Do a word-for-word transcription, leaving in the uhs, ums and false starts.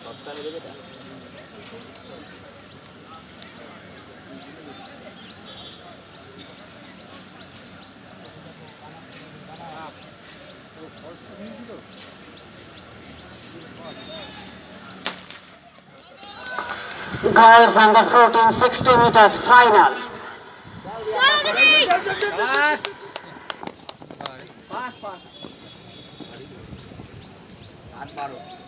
Girls under fourteen sixty meters final. Fast, fast.